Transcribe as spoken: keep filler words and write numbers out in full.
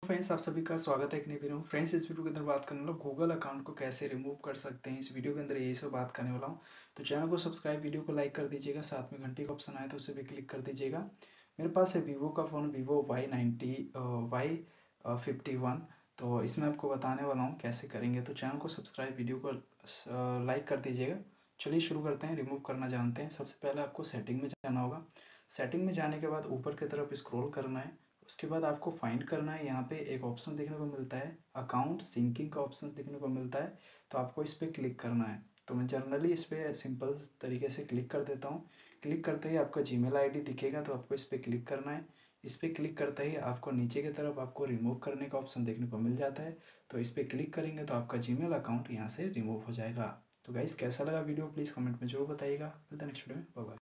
Friends, आप सभी का स्वागत है एक नई वीडियो में। फ्रेंड्स, इस वीडियो के अंदर बात करने वाला हूँ गूगल अकाउंट को कैसे रिमूव कर सकते हैं। इस वीडियो के अंदर यही सब बात करने वाला हूँ। तो चैनल को सब्सक्राइब, वीडियो को लाइक कर दीजिएगा, साथ में घंटी का ऑप्शन आए तो उसे भी क्लिक कर दीजिएगा। मेरे पास है वीवो का phone, Vivo Y ninety Y fifty one. तो इसमें आपको बताने वाला हूँ कैसे करेंगे। तो चैनल को सब्सक्राइब, वीडियो को लाइक कर दीजिएगा। चलिए शुरू करते हैं, रिमूव करना जानते हैं। सबसे पहले आपको सेटिंग में जाना होगा। सेटिंग में जाने के बाद ऊपर की तरफ स्क्रॉल करना है। उसके बाद आपको फाइंड करना है। यहाँ पे एक ऑप्शन देखने को मिलता है, अकाउंट सिंकिंग का ऑप्शन देखने को मिलता है। तो आपको इस पर क्लिक करना है। तो मैं जनरली इस पर सिंपल तरीके से क्लिक कर देता हूँ। क्लिक करते ही आपका जीमेल आईडी दिखेगा, तो आपको इस पर क्लिक करना है। इस पर क्लिक करते ही आपको नीचे की तरफ आपको रिमूव करने का ऑप्शन देखने को मिल जाता है। तो इस पर क्लिक करेंगे तो आपका जीमेल अकाउंट यहाँ से रिमूव हो जाएगा। तो गाइस, कैसा लगा वीडियो प्लीज़ कमेंट में जरूर बताइएगा। मिलते हैं नेक्स्ट वीडियो में। Bye bye.